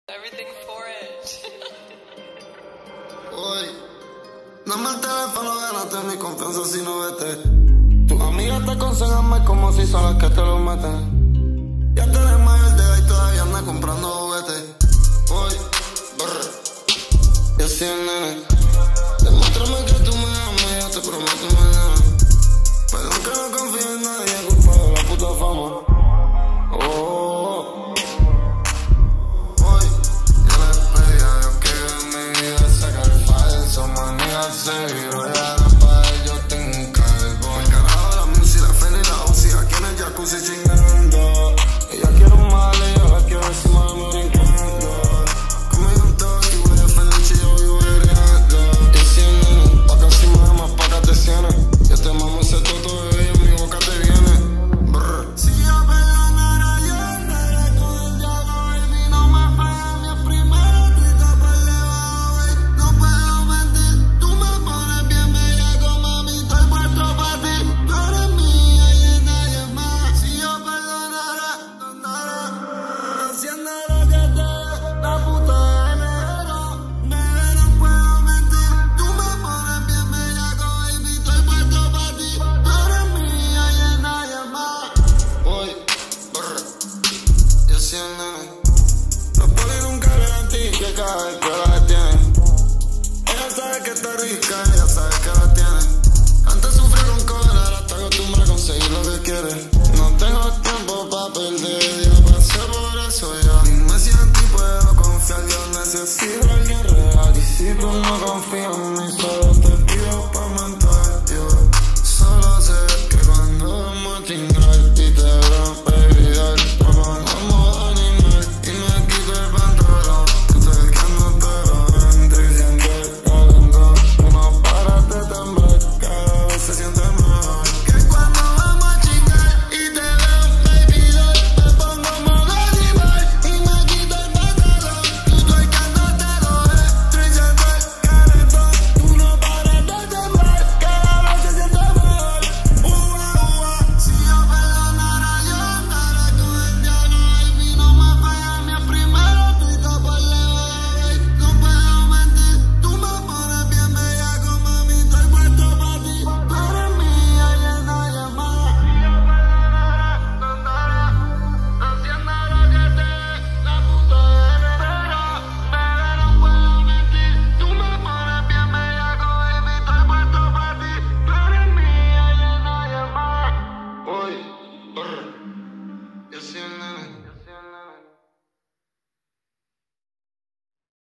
Everything for it. Uy, dame el teléfono, gánate mi confianza si no vete. Tus amigas te aconsejan más como si son las que te lo meten. Ya te eres mayor de edad y todavía andas comprando juguetes. Uy, brr, y así es, nene. Demuéstrame que tú me amas, yo te prometo mañana. Perdón que no confío en nadie, culpa de la puta fama. Seguro ya no para yo tengo un carbón. Carajo la música, la fe ni la UCI. Aquí en el jacuzzi chingando. Ella quiere un mal y yo la quiero encima de mi brincando. Conmigo un toque, voy a Felice y yo vivo heriendo. Y si el nene, pa' casi me amas, pa' que te cienes. Yo te mamo ese toto, bebé, y en mi boca te viene. Brr. Si yo perdonara, yo andaré con el diablo, baby, no me falles, mi primero grito por debajo, baby. No puedo mentir. Los polis nunca le dan que cada vez que la detienen. Ella sabe que está rica, ella sabe que la tiene. Antes sufrí con coger, ahora te acostumbra a conseguir lo que quiere. No tengo tiempo pa' perder, ya pasé por eso ya. Dime si en ti puedo confiar, yo necesito a alguien real. Y si tú no confías en mí,